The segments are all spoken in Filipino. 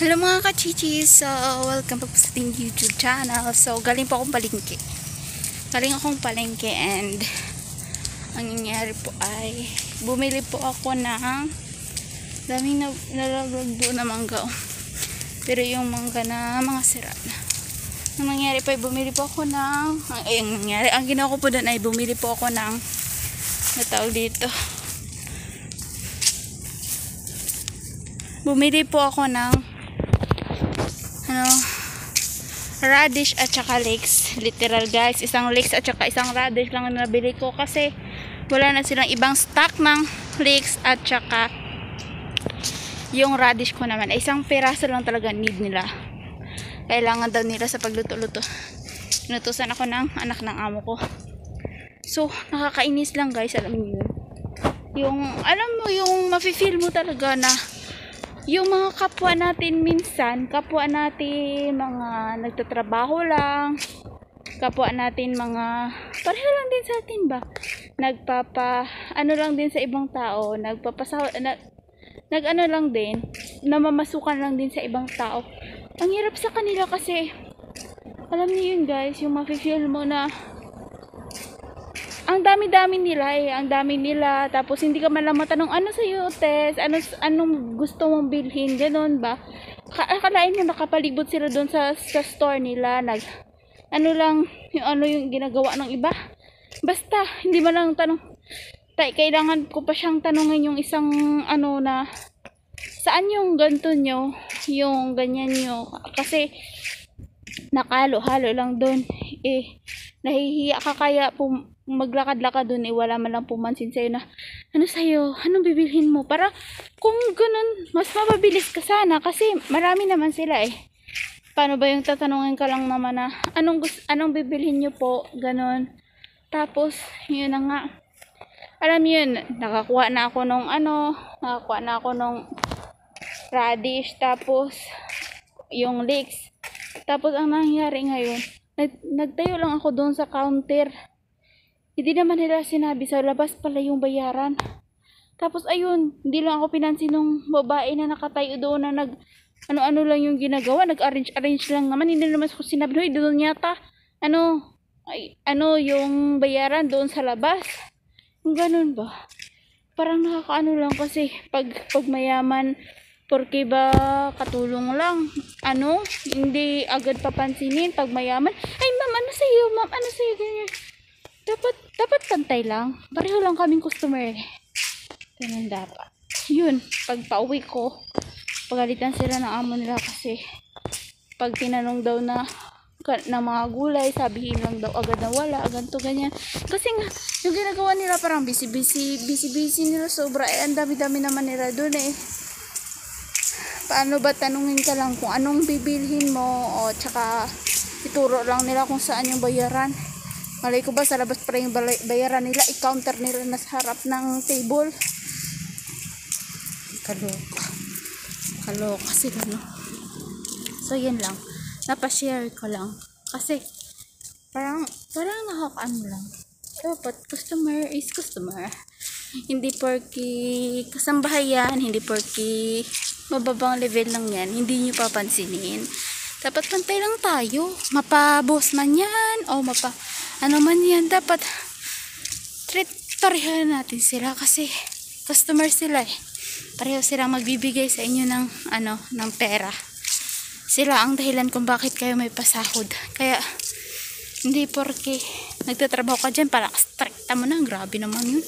Hello mga kachichis, so welcome back po sa ating YouTube channel. So galing po akong palengke. And ang nangyari po ay bumili po ako ng daming nalaglag doon na mangga. Pero yung mangga na mga sira na. Ang nangyari po ay bumili po ako ng ang ginawa ko po doon ay bumili po ako ng natawag dito. Bumili po ako ng radish at saka leeks. Literal guys, isang leeks at saka isang radish lang na nabili ko kasi wala na silang ibang stock ng leeks at saka yung radish ko naman ay isang piraso lang talaga need nila. Kailangan daw nila sa pagluto-luto. Inutusan ako ng anak ng amo ko. So, nakakainis lang guys, alam niyo yun. Alam mo yung mafe-feel mo talaga na yung mga kapwa natin minsan, kapwa natin mga nagtatrabaho lang, kapwa natin mga pareho lang din sa atin ba, ano lang din sa ibang tao, ano lang din, namamasukan lang din sa ibang tao. Ang hirap sa kanila kasi alam niyo yun guys, yung mafe-feel mo na ang dami-dami nila, tapos hindi ka man lang matanong ano sa'yo, Tess, anong gusto mong bilhin, ganun ba? Akalain mo nakapalibot sila doon sa store nila, yung ginagawa ng iba. Basta, hindi man lang tanong, kailangan ko pa siyang tanongin yung isang na, saan yung ganto nyo, yung ganyan nyo, kasi nakalo-halo lang doon, nahihiya ka kaya maglakad-lakad dun wala man lang pumansin sa'yo na ano sa'yo, anong bibilhin mo, para kung ganun mas mapabilis ka sana kasi marami naman sila paano ba yung tatanungin ka lang naman na anong bibilhin nyo po, ganun. Tapos yun na nga, alam yun, nakakuha na ako nung radish, tapos yung leeks, tapos ang nangyari ngayon, nagtayo lang ako doon sa counter. Hindi naman nila sinabi sa labas pala yung bayaran. Tapos ayun, hindi lang ako pinansin ng babae na nakatayo doon na ano lang yung ginagawa, nag-arrange lang naman. Hindi naman ko sinabi, "Hoy, doon yata yung bayaran doon sa labas." Yung ganun ba? Parang nakakaano lang kasi pag mayaman, porque ba katulong lang, hindi agad papansinin pag mayaman. Ay, ma'am, ano sa'yo, ganyan. Dapat pantay lang. Pareho lang kaming customer. Ganun dapat. Yun, pag pauwi ko, pagalitan sila ng amo nila kasi pag tinanong daw na ng mga gulay, sabihin lang daw agad na wala, ganito, ganyan. Kasi nga, yung ginagawa nila parang busy nila sobra. Ang dami-dami naman nila dun Paano ba tanungin ka lang kung anong bibilhin mo o tsaka ituro lang nila kung saan yung bayaran. Malay ko ba sa labas pa yung bayaran nila, i-counter nila na sa harap ng table. Kaloka sila, no? So yan lang, napashare ko lang kasi parang nakakaano lang. Dapat customer is customer, hindi porky kasambahayan, hindi porky mababang level lang yan, hindi nyo papansinin. Dapat pantay lang tayo, mapa-boss man yan o ano man yan, dapat pareho natin sila kasi customer sila pareho silang magbibigay sa inyo ng pera. Sila ang dahilan kung bakit kayo may pasahod. Kaya hindi porke nagtatrabaho ka dyan parang strikta mo na, grabe naman yun.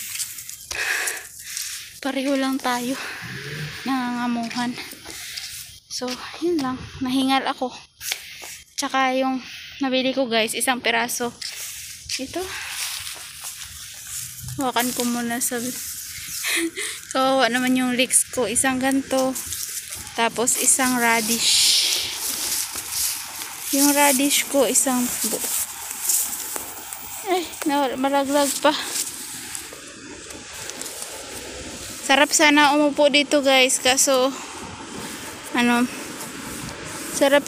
Pareho lang tayo nangangamuhan. So yun lang, nahingal ako. Tsaka yung nabili ko guys, isang piraso ito, hawakan ko muna kawawa naman yung leeks ko, isang ganto, tapos isang radish, yung radish ko isang malaglag pa. Sarap sana umupo dito guys, kaso sarap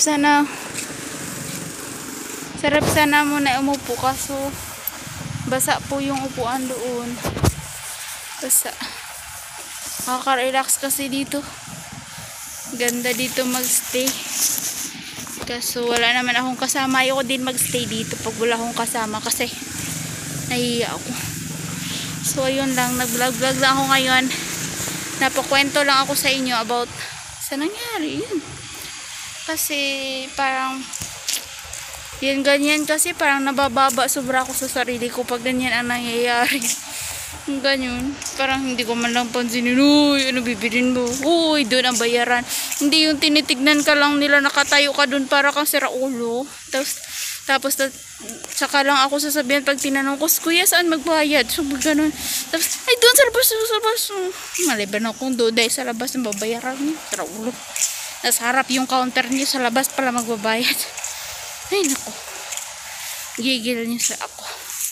sana muna umupo, kaso basa po yung upuan doon. Basa. Nakaka-relax kasi dito. Ganda dito magstay. Kaso wala naman akong kasama. Ayoko din magstay dito pag wala akong kasama kasi nahihiya ako. So ayun lang, nag-vlog lang ako ngayon. Napakwento lang ako sa inyo about sa nangyari yun. Kasi parang yun ganyan, kasi parang nabababa sobra ako sa sarili ko pag ganyan ang nangyayari. Ganyan, parang hindi ko man lang pansinin, uy, ano bibilin mo? Uy, doon ang bayaran. Hindi yung tinitignan ka lang nila, nakatayo ka doon para kang siraulo. Tapos saka lang ako sasabihin pag tinanong ko, kuya, saan magbayad? So, ganun. Tapos, ay, doon sa labas. Maliban akong doon dahil sa labas ng babayaran niyo. Siraulo. Nasa harap yung counter niyo, sa labas pala magbabayad. Ay, naku. Gigil niyo sa ako.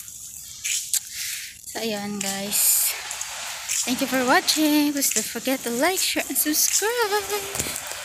So, ayan guys. Thank you for watching. Please don't forget to like, share, and subscribe.